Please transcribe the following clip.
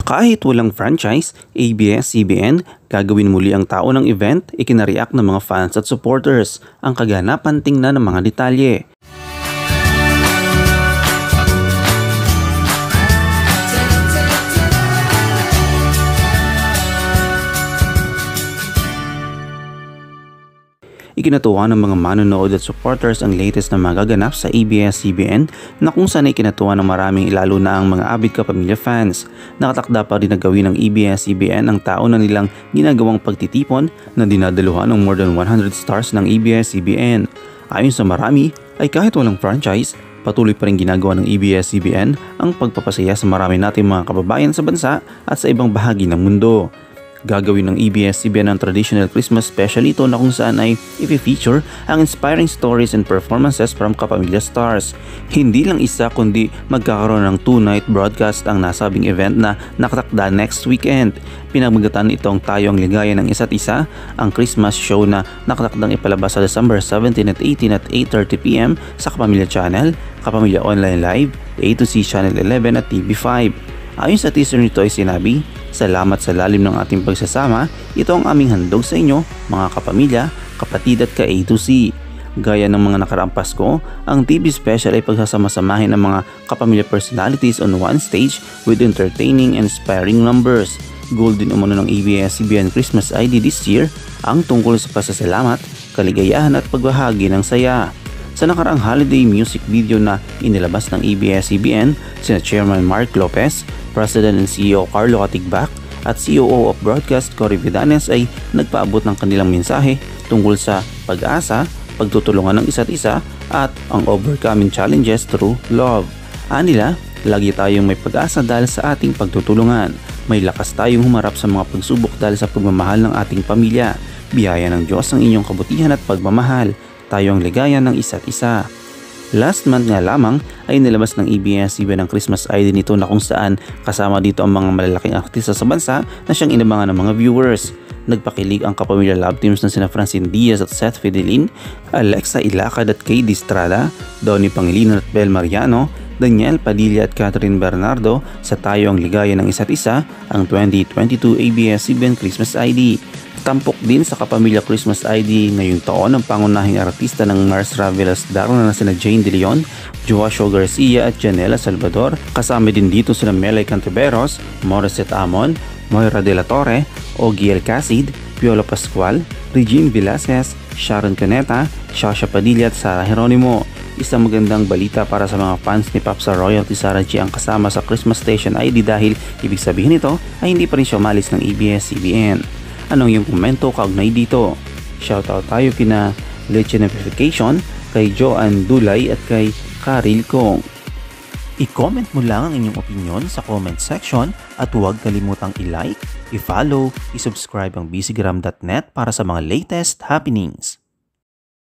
Kahit walang franchise, ABS-CBN gagawin muli ang tao ng event, ikinariak ng mga fans at supporters. Ang kaganapan tingnan ng mga detalye. Ikinatuwa ng mga manonood at supporters ang latest na magaganap sa ABS-CBN na kung saan ay ikinatuwa ng maraming lalo na ang mga avid kapamilya fans. Nakatakda pa rin na gawin ng ABS-CBN ang taon na nilang ginagawang pagtitipon na dinadaluhan ng more than 100 stars ng ABS-CBN. Ayon sa marami ay kahit walang franchise, patuloy pa rin ginagawa ng ABS-CBN ang pagpapasaya sa marami nating mga kababayan sa bansa at sa ibang bahagi ng mundo. Gagawin ng ABS-CBN ang traditional Christmas special ito na kung saan ay i-feature ang inspiring stories and performances from kapamilya stars. Hindi lang isa kundi magkakaroon ng 2-night broadcast ang nasabing event na nakatakda next weekend. Pinamagatan itong Tayo ang Ligaya ng Isa't Isa, ang Christmas show na nakatakdang ipalabas sa December 17 at 18 at 8:30 PM sa Kapamilya Channel, Kapamilya Online Live, A2C Channel 11 at TV5. Ayon sa teaser nito ay sinabi, "Salamat sa lalim ng ating pagsasama, ito ang aming handog sa inyo, mga kapamilya, kapatid at ka-A2C." Gaya ng mga nakaraang Pasko, ang TV special ay pagsasama-samahin ng mga kapamilya personalities on one stage with entertaining and inspiring numbers. Goal din umano ng ABS-CBN Christmas ID this year ang tungkol sa pasasalamat, kaligayahan at pagbahagi ng saya. Sa nakaraang holiday music video na inilabas ng ABS-CBN, sina Chairman Mark Lopez, President and CEO Carlo Katigbak at COO of Broadcast Cory Vidanes ay nagpaabot ng kanilang mensahe tungkol sa pag-asa, pagtutulungan ng isa't isa at ang overcoming challenges through love. Anila, lagi tayong may pag-asa dahil sa ating pagtutulungan. May lakas tayong humarap sa mga pagsubok dahil sa pagmamahal ng ating pamilya. Biyaya ng Diyos ang inyong kabutihan at pagmamahal. Tayo ang ligaya ng isa't isa. Last month nga lamang ay nilabas ng ABS-CBN ang Christmas ID nito na kung saan kasama dito ang mga malalaking artista sa bansa na siyang inabangan ng mga viewers. Nagpakilig ang kapamilya love teams na sina Francine Diaz at Seth Fidelin, Alexa Ilacad at Kay Distrada, Donnie Pangilinan at Bel Mariano, Daniel Padilla at Catherine Bernardo sa Tayo ang Ligaya ng Isa't Isa, ang 2022 ABS-CBN Christmas ID. Tampok din sa Kapamilya Christmas ID ngayong taon ang pangunahing artista ng Mars Ravelas Darna na sina Jane De Leon, Joshua Garcia at Janela Salvador. Kasama din dito sina Melay Cantiveros, Morissette Amon, Moira De La Torre, Ogie El Cacid, Piolo Pascual, Regine Velasquez, Sharon Cuneta, Shasha Padilla at Sara Geronimo. Isang magandang balita para sa mga fans ni Papsa Royalty Sara G ang kasama sa Christmas Station ID dahil ibig sabihin nito ay hindi pa rin siya umalis ng ABS-CBN. Anong iyong komento kaugnay dito? Shoutout tayo kina Leche Notification, kay Joanne Dulay at kay Karil Kong. I-comment mo lang ang inyong opinion sa comment section at huwag kalimutang i-like, i-follow, i-subscribe ang bcgram.net para sa mga latest happenings.